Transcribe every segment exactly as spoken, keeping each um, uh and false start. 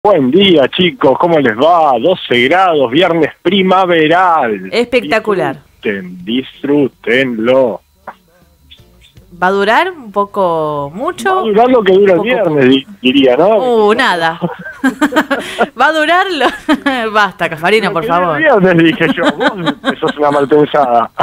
Buen día, chicos, ¿cómo les va? doce grados, viernes primaveral. Espectacular. Disfruten, disfrútenlo. ¿Va a durar un poco mucho? Va a durar lo que dura el viernes, di- diría, ¿no? Uh, nada. ¿Va a durarlo? Basta, Cafarino, por favor. El viernes dije yo, vos sos una malpensada.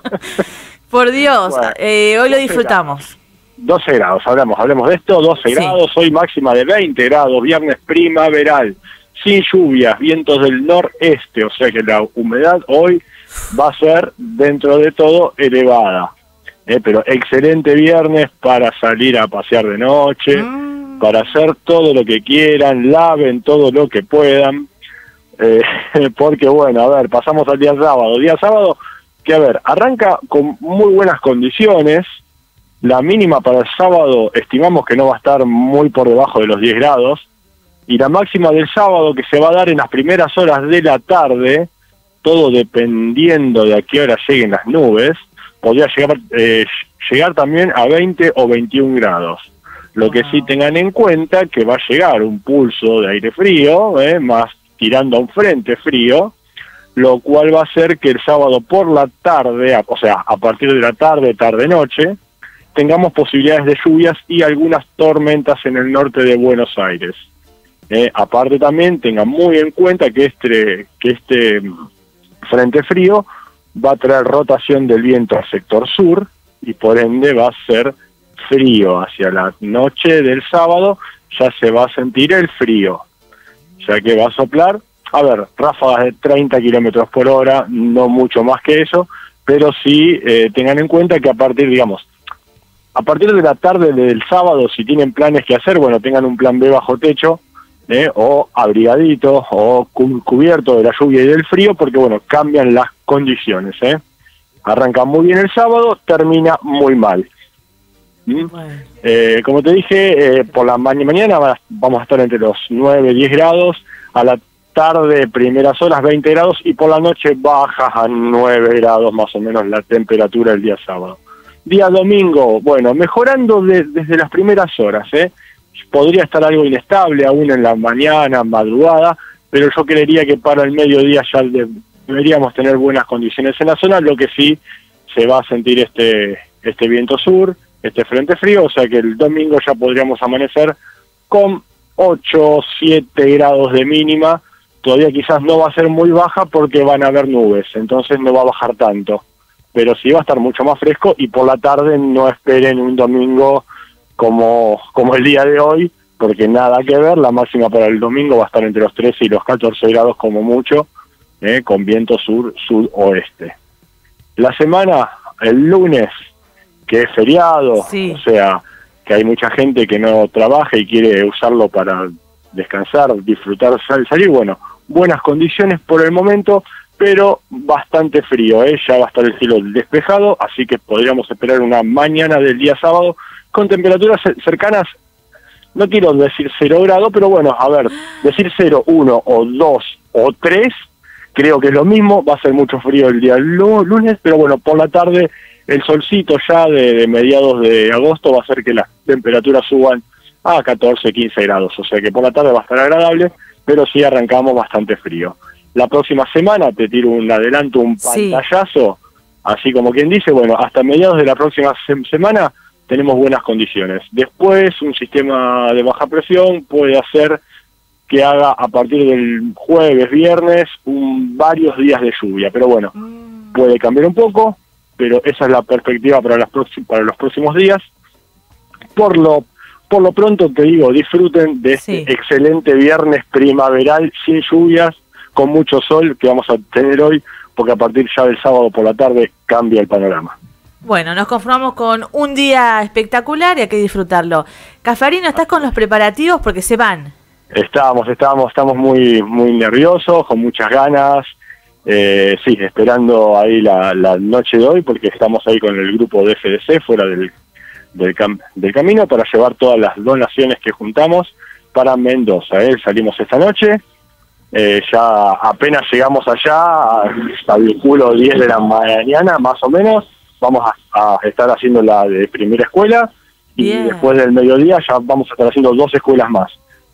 Por Dios, Bueno, eh, hoy lo disfrutamos. doce grados, hablamos, hablemos de esto, doce Sí. grados, hoy máxima de veinte grados, viernes primaveral, sin lluvias, vientos del noreste, o sea que la humedad hoy va a ser, dentro de todo, elevada. Eh, pero excelente viernes para salir a pasear de noche, Mm. para hacer todo lo que quieran, laven todo lo que puedan, eh, porque bueno, a ver, pasamos al día sábado, día sábado, que a ver, arranca con muy buenas condiciones. La mínima para el sábado estimamos que no va a estar muy por debajo de los diez grados. Y la máxima del sábado, que se va a dar en las primeras horas de la tarde, todo dependiendo de a qué hora lleguen las nubes, podría llegar, eh, llegar también a veinte o veintiún grados. Lo que sí tengan en cuenta que va a llegar un pulso de aire frío, eh, más tirando a un frente frío, lo cual va a hacer que el sábado por la tarde, a- o sea, a partir de la tarde, tarde-noche, tengamos posibilidades de lluvias y algunas tormentas en el norte de Buenos Aires. Eh, aparte también tengan muy en cuenta que este, que este mm, frente frío va a traer rotación del viento al sector sur y por ende va a ser frío. Hacia la noche del sábado ya se va a sentir el frío, ya que va a soplar, a ver, ráfagas de treinta kilómetros por hora, no mucho más que eso, pero sí eh, tengan en cuenta que a partir, digamos, a partir de la tarde del sábado, si tienen planes que hacer, bueno, tengan un plan B bajo techo, eh, o abrigadito, o cu- cubierto de la lluvia y del frío, porque bueno, cambian las condiciones, eh. Arranca muy bien el sábado, termina muy mal. ¿Mm? Bueno. Eh, como te dije, eh, por la ma- mañana va- vamos a estar entre los nueve, diez grados, a la tarde, primeras horas, veinte grados, y por la noche baja a nueve grados más o menos la temperatura el día sábado. Día domingo, bueno, mejorando de- desde las primeras horas, ¿eh? Podría estar algo inestable aún en la mañana, madrugada, pero yo creería que para el mediodía ya de- deberíamos tener buenas condiciones en la zona, lo que sí se va a sentir este, este viento sur, este frente frío, o sea que el domingo ya podríamos amanecer con ocho, siete grados de mínima. Todavía quizás no va a ser muy baja porque van a haber nubes, entonces no va a bajar tanto. Pero sí va a estar mucho más fresco y por la tarde no esperen un domingo como, como el día de hoy, porque nada que ver, la máxima para el domingo va a estar entre los trece y los catorce grados como mucho, eh, con viento sur-sudoeste. La semana, el lunes, que es feriado, Sí. o sea, que hay mucha gente que no trabaja y quiere usarlo para descansar, disfrutar, sal- salir, bueno, buenas condiciones por el momento, pero bastante frío, ¿eh? Ya va a estar el cielo despejado, así que podríamos esperar una mañana del día sábado con temperaturas cer- cercanas, no quiero decir cero grado, pero bueno, a ver, decir cero, uno o dos o tres, creo que es lo mismo, va a ser mucho frío el día lu- lunes, pero bueno, por la tarde el solcito ya de, de mediados de agosto va a hacer que las temperaturas suban a catorce, quince grados, o sea que por la tarde va a estar agradable, pero sí arrancamos bastante frío. La próxima semana te tiro un adelanto, un Sí. pantallazo, así como quien dice, bueno, hasta mediados de la próxima sem- semana tenemos buenas condiciones. Después, un sistema de baja presión puede hacer que haga a partir del jueves, viernes, un, varios días de lluvia, pero bueno, Mm. puede cambiar un poco, pero esa es la perspectiva para, las próxim- para los próximos días. Por lo por lo pronto te digo, disfruten de este Sí. excelente viernes primaveral sin lluvias, con mucho sol que vamos a tener hoy, porque a partir ya del sábado por la tarde cambia el panorama. Bueno, nos conformamos con un día espectacular y hay que disfrutarlo. Cafarino, ¿estás con los preparativos? Porque se van. Estamos, estamos, estamos muy, muy nerviosos, con muchas ganas, eh, sí, esperando ahí la, la noche de hoy, porque estamos ahí con el grupo de F D C fuera del, del, cam del camino para llevar todas las donaciones que juntamos para Mendoza. ¿eh? Salimos esta noche, eh, ya apenas llegamos allá, calculo diez de la mañana más o menos, vamos a, a estar haciendo la de primera escuela y Bien. después del mediodía ya vamos a estar haciendo dos escuelas más.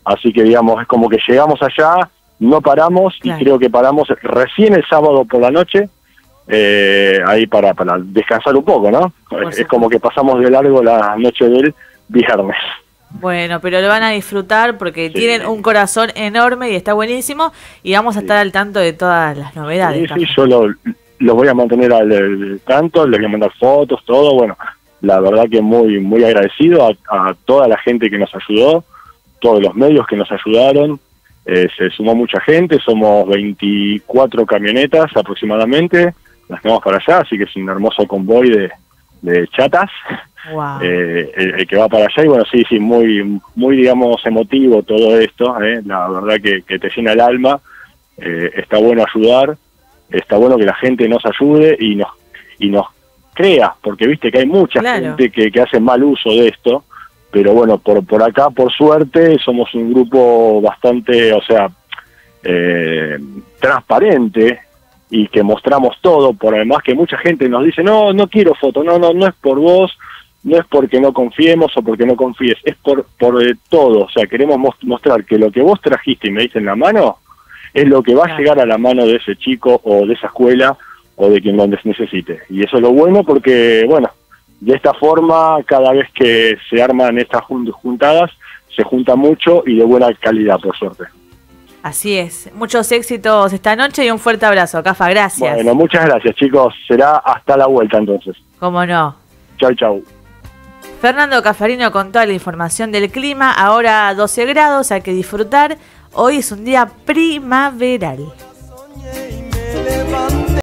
así que digamos, es como que llegamos allá, no paramos, claro. Y creo que paramos recién el sábado por la noche, eh, ahí para, para descansar un poco, ¿no? Es, es como que pasamos de largo la noche del viernes. Bueno, pero lo van a disfrutar porque sí. Tienen un corazón enorme y está buenísimo, y vamos a sí. estar al tanto de todas las novedades. Sí, sí, yo lo, los voy a mantener al, al tanto, les voy a mandar fotos, todo, bueno, la verdad que muy muy agradecido a, a toda la gente que nos ayudó, todos los medios que nos ayudaron, eh, se sumó mucha gente, somos veinticuatro camionetas aproximadamente, las tenemos para allá, así que es un hermoso convoy de, de chatas. Wow. Eh, el, el que va para allá, y bueno, sí, sí, muy, muy digamos, emotivo todo esto, eh, la verdad que, que te llena el alma, eh, está bueno ayudar, está bueno que la gente nos ayude y nos y nos crea, porque viste que hay mucha claro. gente que, que hace mal uso de esto, pero bueno, por por acá, por suerte, somos un grupo bastante, o sea, eh, transparente, y que mostramos todo, por además que mucha gente nos dice, no, no quiero foto, no, no, no es por vos, no es porque no confiemos o porque no confíes, es por por eh, todo, o sea, queremos mostrar que lo que vos trajiste y me diste en la mano, es lo que va claro. a llegar a la mano de ese chico o de esa escuela o de quien lo necesite. Y eso es lo bueno porque, bueno, de esta forma, cada vez que se arman estas juntadas, se junta mucho y de buena calidad, por suerte. Así es. Muchos éxitos esta noche y un fuerte abrazo, Cafa. Gracias. Bueno, muchas gracias, chicos. Será hasta la vuelta, entonces. Cómo no. Chau, chau. Fernando Caffarino con toda la información del clima. Ahora doce grados, hay que disfrutar. Hoy es un día primaveral.